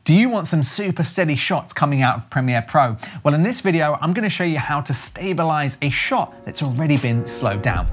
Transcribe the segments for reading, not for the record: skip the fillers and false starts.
Do you want some super steady shots coming out of Premiere Pro? Well, in this video, I'm going to show you how to stabilize a shot that's already been slowed down.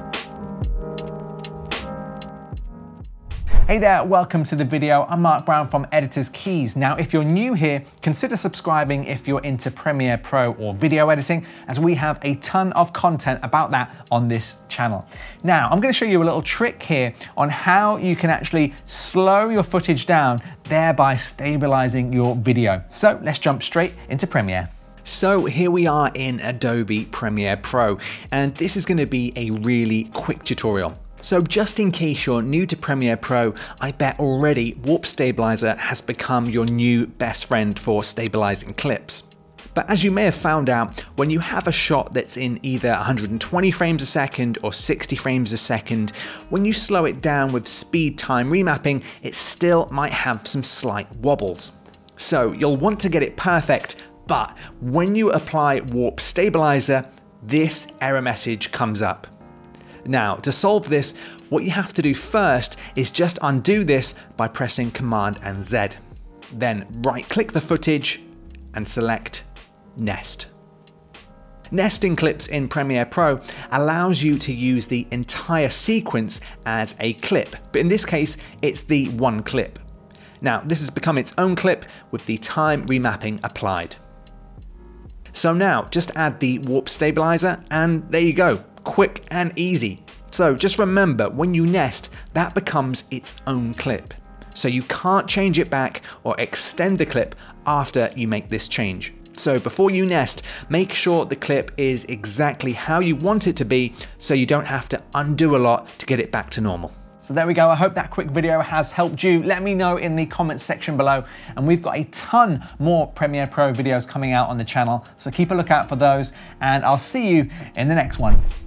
Hey there, welcome to the video. I'm Mark Brown from Editor's Keys. Now, if you're new here, consider subscribing if you're into Premiere Pro or video editing, as we have a ton of content about that on this channel. Now, I'm going to show you a little trick here on how you can actually slow your footage down, thereby stabilizing your video. So let's jump straight into Premiere. So here we are in Adobe Premiere Pro, and this is going to be a really quick tutorial. So just in case you're new to Premiere Pro, I bet already Warp Stabilizer has become your new best friend for stabilizing clips. But as you may have found out, when you have a shot that's in either 120 frames a second or 60 frames a second, when you slow it down with speed time remapping, it still might have some slight wobbles. So you'll want to get it perfect, but when you apply Warp Stabilizer, this error message comes up. Now, to solve this, what you have to do first is just undo this by pressing Command and Z. Then right-click the footage and select Nest. Nesting clips in Premiere Pro allows you to use the entire sequence as a clip, but in this case, it's the one clip. Now, this has become its own clip with the time remapping applied. So now, just add the Warp Stabilizer and there you go. Quick and easy. So just remember, when you nest, that becomes its own clip. So you can't change it back or extend the clip after you make this change. So before you nest, make sure the clip is exactly how you want it to be so you don't have to undo a lot to get it back to normal. So there we go. I hope that quick video has helped you. Let me know in the comments section below. And we've got a ton more Premiere Pro videos coming out on the channel. So keep a lookout for those and I'll see you in the next one.